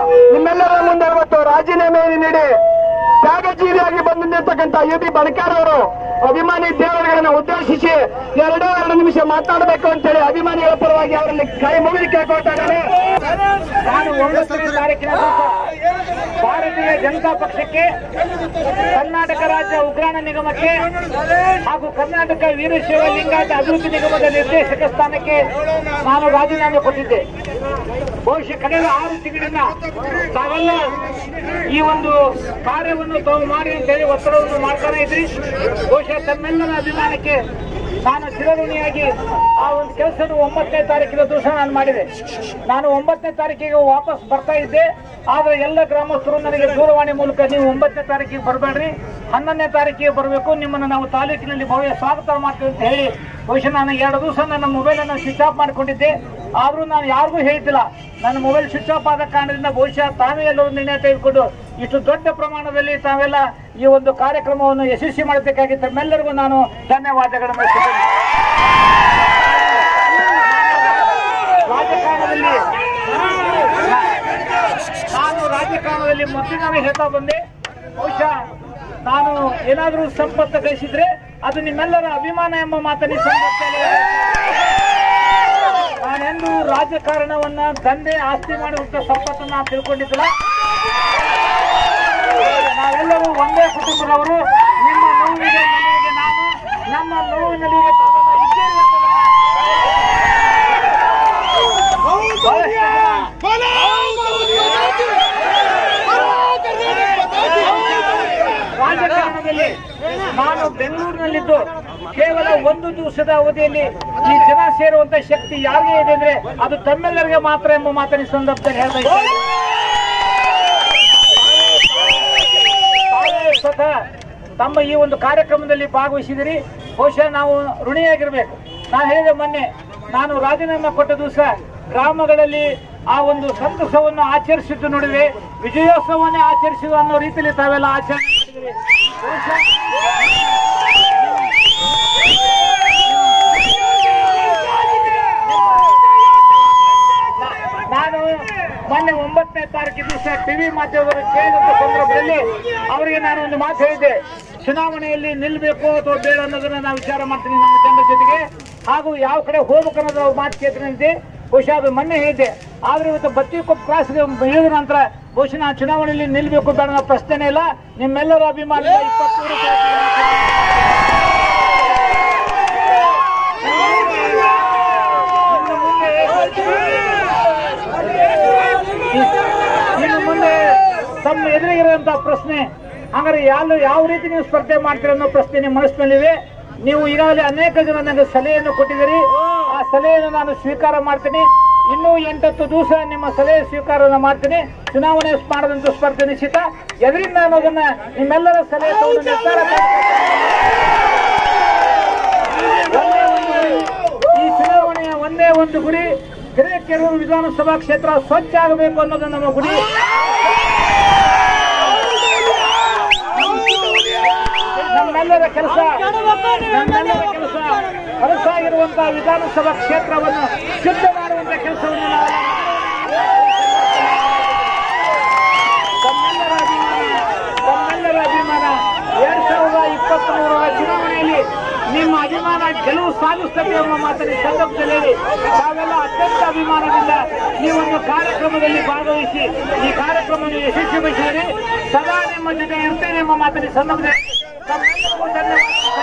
ನಿಮ್ಮೆಲ್ಲರ ಮುಂದೆ ಇವತ್ತು ರಾಜೀನಾಮೆ ನೀಡಿ ತ್ಯಾಗಜೀವಿಯಾಗಿ ಬಂದು ನಿಂತಕ್ಕಂಥ UB ಬಣಕಾರ್ ಅವರು ಅಭಿಮಾನಿ ದೇವರುಗಳನ್ನ ಉದ್ದೇಶಿಸಿ 2 ನಿಮಿಷ ಮಾತಾಡಬೇಕು ಅಂತೇಳಿ ಅಭಿಮಾನಿಗಳ ಪರವಾಗಿ ಅವರಲ್ಲಿ ಕೈ ಮುಗಿದು ಕೇಳ್ಕೊಳ್ತಾ ಇದ್ದಾರೆ. ನಾನು 9ನೇ ತಾರೀಕಿನ ಭಾರತೀಯ ಜನತಾ ಪಕ್ಷಕ್ಕೆ, ಕರ್ನಾಟಕ ರಾಜ್ಯ ಉಗ್ರಾಣ ನಿಗಮಕ್ಕೆ ಹಾಗೂ ಕರ್ನಾಟಕ ವೀರಶೈವ ಲಿಂಗಾಯತ ಅಭಿವೃದ್ಧಿ ನಿಗಮದ ನಿರ್ದೇಶಕ ಸ್ಥಾನಕ್ಕೆ ನಾನು ರಾಜೀನಾಮೆ ಕೊಟ್ಟಿದ್ದೆ. ಬಹುಶಃ ಕಳೆದ 6 ತಿಂಗಳಿಂದ ತಾವೆಲ್ಲ ಈ ಒಂದು ಕಾರ್ಯವನ್ನು ತಾವು ಮಾಡಿ ಅಂತ ಹೇಳಿ ಒತ್ತಡವನ್ನು ಮಾಡ್ತಾನೆ ಇದ್ರಿ. ಬಹುಶಃ ತಮ್ಮೆಲ್ಲರ ಅಭಿಮಾನಕ್ಕೆ ನಾನು ಚಿರಋಣಿಯಾಗಿ ಆ ಒಂದು ಕೆಲಸ 9ನೇ ತಾರೀಕಿನ ದಿವಸ ನಾನು ಮಾಡಿದೆ. ನಾನು 9ನೇ ತಾರೀಕಿಗೆ ವಾಪಸ್ ಬರ್ತಾ ಇದ್ದೆ. ಆದ್ರೆ ಎಲ್ಲ ಗ್ರಾಮಸ್ಥರು ನನಗೆ ದೂರವಾಣಿ ಮೂಲಕ ನೀವು 9ನೇ ತಾರೀಕಿಗೆ ಬರಬೇಡ್ರಿ, 11ನೇ ತಾರೀಕಿಗೆ ಬರಬೇಕು, ನಿಮ್ಮನ್ನು ನಾವು ತಾಲೂಕಿನಲ್ಲಿ ಭವ್ಯ ಸ್ವಾಗತ ಮಾಡ್ತೀವಿ ಅಂತ ಹೇಳಿ ಬಹುಶಃ ನಾನು 2 ದಿವಸ ನನ್ನ ಮೊಬೈಲನ್ನು ಸ್ವಿಚ್ ಆಫ್ ಮಾಡಿಕೊಂಡಿದ್ದೆ. ಆದರೂ ನಾನು ಯಾರಿಗೂ ಹೇಳ್ತಿಲ್ಲ. ನನ್ನ ಮೊಬೈಲ್ ಸ್ವಿಚ್ ಆಫ್ ಆದ ಕಾರಣದಿಂದ ಬಹುಶಃ ತಾವೇ ಎಲ್ಲರೂ ನಿರ್ಣಯ ತೆಗೆದುಕೊಂಡು ಇಷ್ಟು ದೊಡ್ಡ ಪ್ರಮಾಣದಲ್ಲಿ ತಾವೆಲ್ಲ ಈ ಒಂದು ಕಾರ್ಯಕ್ರಮವನ್ನು ಯಶಸ್ವಿ ಮಾಡಬೇಕಾಗಿ ತಮ್ಮೆಲ್ಲರಿಗೂ ನಾನು ಧನ್ಯವಾದಗಳನ್ನು ತಿಳಿಸುತ್ತೇನೆ. ರಾಜಕಾರಣದಲ್ಲಿ ಮೊದಲು ನಾನು ಹೇಳ್ತಾ ಬಂದೆ, ಬಹುಶಃ ನಾನು ಏನಾದರೂ ಸಂಪತ್ತು ಗಳಿಸಿದ್ರೆ ಅದು ನಿಮ್ಮೆಲ್ಲರ ಅಭಿಮಾನ ಎಂಬ ಮಾತನ್ನು ಸಂದರ್ಭದಲ್ಲಿ ನಾನೆಂದು ರಾಜಕಾರಣವನ್ನ ದಂಧೆ ಆಸ್ತಿ ಮಾಡುವಂತ ಸಂಪತ್ತನ್ನ ತಿಳ್ಕೊಂಡಿದ್ದಿಲ್ಲ. ನಾವೆಲ್ಲರೂ ಒಂದೇ ಕುಟುಂಬದವರು. ನಿಮ್ಮ ನೋವಿಗೆ ನಲಿವಿಗೆ ನಾನು, ನಮ್ಮ ನೋವಿನಲ್ಲಿಗೆ ರಾಜಕಾರಣದಲ್ಲಿ ನಾನು ಬೆಂಗಳೂರಿನಲ್ಲಿದ್ದು ಕೇವಲ 1 ದಿವಸದ ಅವಧಿಯಲ್ಲಿ ಈ ಜನ ಸೇರುವಂತ ಶಕ್ತಿ ಯಾರಿಗೆ ಇದೆ ಅಂದ್ರೆ ಅದು ತಮ್ಮೆಲ್ಲರಿಗೆ ಮಾತ್ರ ಎಂಬ ಮಾತಿನ ಸಂದರ್ಭದಲ್ಲಿ ಹೇಳ್ತಾ ಇದ್ದಾರೆ. ಸ್ವತಃ ತಮ್ಮ ಈ ಒಂದು ಕಾರ್ಯಕ್ರಮದಲ್ಲಿ ಭಾಗವಹಿಸಿದಿರಿ. ಬಹುಶಃ ನಾವು ಋಣಿಯಾಗಿರ್ಬೇಕು. ನಾನು ಹೇಳಿದೆ ಮೊನ್ನೆ, ನಾನು ರಾಜೀನಾಮೆ ಕೊಟ್ಟ ದಿವಸ ಗ್ರಾಮಗಳಲ್ಲಿ ಆ ಒಂದು ಸಂತಸವನ್ನು ಆಚರಿಸಿದ್ದು ನೋಡಿದ್ರೆ ವಿಜಯೋತ್ಸವವನ್ನೇ ಆಚರಿಸುವ ಅನ್ನೋ ರೀತಿಯಲ್ಲಿ ತಾವೆಲ್ಲ ಆಚರಣೆ ಮಾಡಿದಿರಿ. ನಾನು ಮೊನ್ನೆ 9ನೇ ತಾರೀಕು ದಿವಸ ಟಿವಿ ಮಾಧ್ಯಮದವರು ಕೇಳಿದ ಸಂದರ್ಭದಲ್ಲಿ ಅವರಿಗೆ ನಾನು ಒಂದು ಮಾತು ಹೇಳಿದ್ದೆ, ಚುನಾವಣೆಯಲ್ಲಿ ನಿಲ್ಲಬೇಕು ಅಥವಾ ಬೇಡ ಅನ್ನೋದನ್ನ ನಾವು ವಿಚಾರ ಮಾಡ್ತೀನಿ ನಮ್ಮ ಜನರ ಜೊತೆಗೆ, ಹಾಗೂ ಯಾವ ಕಡೆ ಹೋಗ್ಬೇಕು ಅನ್ನೋದು ಮಾತು ಕೇಳ್ತೀನಿ. ಬಹುಶಃ ಅದು ಮೊನ್ನೆ ಹೇಳಿದ್ದೆ. ಆದ್ರೆ ಇವತ್ತು ಬತ್ತಿಕೊಪ್ಪ ಕ್ರಾಸ್ಗೆ ಇಳಿದ ನಂತರ ಬಹುಶಃ ನಾನು ಚುನಾವಣೆಯಲ್ಲಿ ನಿಲ್ಲಬೇಕು ಬೇಡ ಅನ್ನೋ ಪ್ರಶ್ನೆನೇ ಇಲ್ಲ. ನಿಮ್ಮೆಲ್ಲರ ಅಭಿಮಾನ 23 ಇನ್ನು ಮುಂದೆ ತಮ್ಮ ಎದುರಿಗಿರುವಂತಹ ಪ್ರಶ್ನೆ, ಹಂಗಾರೆ ಯಾವ ರೀತಿ ನೀವು ಸ್ಪರ್ಧೆ ಮಾಡ್ತೀರ ಅನ್ನೋ ಪ್ರಶ್ನೆ ನಿಮ್ಮ ಮನಸ್ಸಿನಲ್ಲಿವೆ. ನೀವು ಈಗಾಗಲೇ ಅನೇಕ ಜನ ನನಗೆ ಸಲಹೆಯನ್ನು ಕೊಟ್ಟಿದ್ದೀರಿ. ಆ ಸಲಹೆಯನ್ನು ನಾನು ಸ್ವೀಕಾರ ಮಾಡ್ತೀನಿ. ಇನ್ನೂ 8-10 ದಿವಸ ನಿಮ್ಮ ಸಲಹೆ ಸ್ವೀಕಾರವನ್ನು ಮಾಡ್ತೀನಿ. ಚುನಾವಣೆ ಮಾಡದಂತ ಸ್ಪರ್ಧೆ ನಿಶ್ಚಿತ. ಎದರಿಂದ ಅನ್ನೋದನ್ನ ನಿಮ್ಮೆಲ್ಲರ ಸಲಹೆ ತಗೊಂಡು ನಿರ್ಧಾರ ಈ ಚುನಾವಣೆಯ ಒಂದೇ ಒಂದು ಗುರಿ, ಹಿರೇಕೆರೂರು ವಿಧಾನಸಭಾ ಕ್ಷೇತ್ರ ಸ್ವಚ್ಛ ಆಗಬೇಕು ಅನ್ನೋದು ನಮ್ಮ ಗುರಿ. ನಮ್ಮೆಲ್ಲರ ಕೆಲಸ ಹೊರಸಾಗಿರುವಂತಹ ವಿಧಾನಸಭಾ ಕ್ಷೇತ್ರವನ್ನು ಶುದ್ಧ ಮಾಡುವಂತಹ ಕೆಲಸವನ್ನು ನಾವು ತಮ್ಮೆಲ್ಲರ ಅಭಿಮಾನ 2023 ಚುನಾವಣೆಯಲ್ಲಿ ನಿಮ್ಮ ಅಭಿಮಾನ ಗೆಲುವು ಸಾಧಿಸುತ್ತದೆ ಎಂಬ ಮಾತನ್ನು ಸಂದರ್ಭದಲ್ಲಿ ತಾವೆಲ್ಲ ಅತ್ಯಂತ ಅಭಿಮಾನದಿಂದ ಈ ಒಂದು ಕಾರ್ಯಕ್ರಮದಲ್ಲಿ ಭಾಗವಹಿಸಿ ಈ ಕಾರ್ಯಕ್ರಮವನ್ನು ಯಶಸ್ವಿಗೊಳಿಸಿದರೆ ಸದಾ ನಿಮ್ಮ ಜೊತೆ ಇರ್ತೇನೆ ಎಂಬ ಮಾತನ್ನು ಸಂದರ್ಭದಲ್ಲಿ ತಮ್ಮೆಲ್ಲರಿಗೂ ಧನ್ಯವಾದ.